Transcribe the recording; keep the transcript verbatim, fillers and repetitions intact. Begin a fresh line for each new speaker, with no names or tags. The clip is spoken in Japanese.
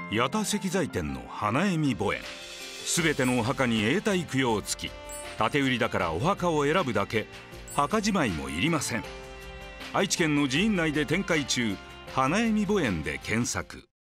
八田石材店の花恵美墓園、すべてのお墓に永代供養付き、建売りだからお墓を選ぶだけ、墓じまいもいりません。愛知県の寺院内で展開中、花恵美墓園で検索。